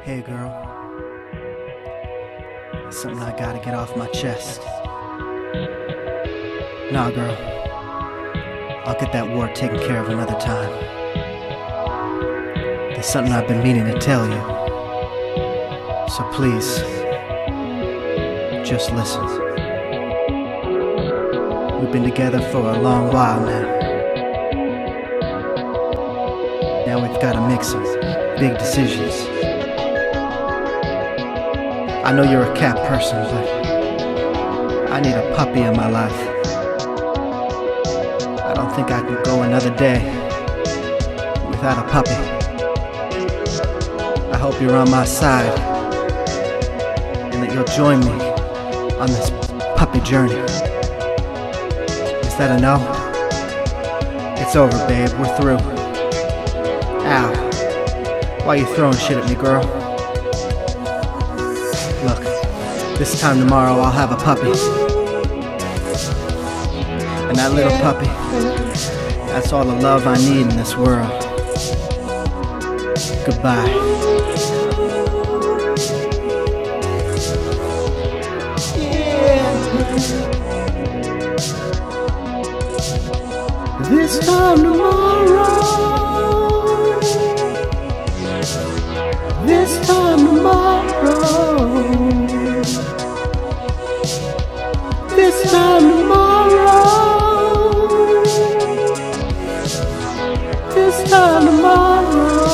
Hey girl, there's something I gotta get off my chest. Nah girl, I'll get that war taken care of another time. There's something I've been meaning to tell you. So please, just listen. We've been together for a long while now. Now we've gotta make some big decisions. I know you're a cat person, but I need a puppy in my life. I don't think I can go another day without a puppy. I hope you're on my side and that you'll join me on this puppy journey. Is that a no? It's over, babe. We're through. Ow. Why you throwing shit at me, girl? Look, this time tomorrow I'll have a puppy. And that little puppy, that's all the love I need in this world. Goodbye. This time tomorrow. This time tomorrow. This time tomorrow. This time tomorrow.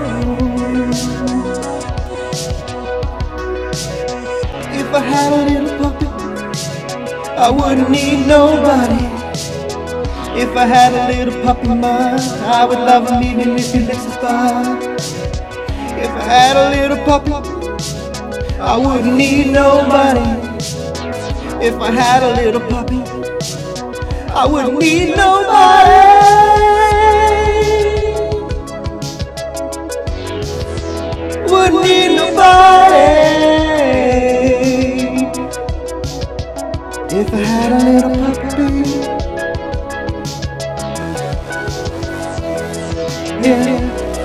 If I had a little puppy, I wouldn't need nobody. If I had a little puppy mind, I would love him even if he licks his butt. If I had a little puppy, I wouldn't need nobody. If I had a little puppy, I wouldn't need nobody. Wouldn't need nobody. If I had a little puppy. Yeah.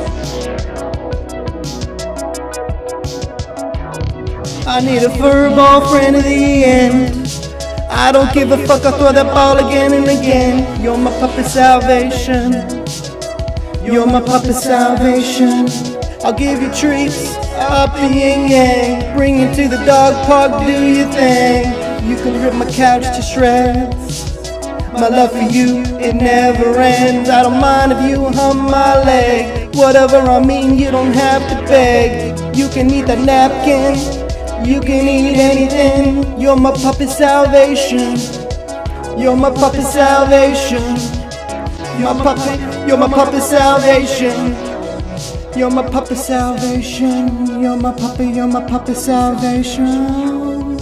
I need a furball friend at the end. I don't give a fuck, I'll throw that ball again and again. You're my puppy salvation. You're my puppy salvation. I'll give you treats, up the yin yang. Bring you to the dog park, do your thing. You can rip my couch to shreds. My love for you, it never ends. I don't mind if you hum my leg. Whatever I mean, you don't have to beg. You can eat that napkin, you can eat anything. You're my puppy salvation. You're my puppy salvation. You're my puppy salvation. You're my puppy salvation. You're my puppy salvation.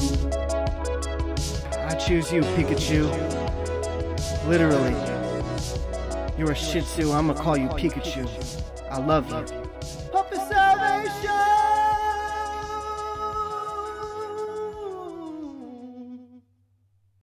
I choose you, Pikachu. Literally. You're a Shih Tzu, I'ma call you Pikachu. I love you. Puppy salvation!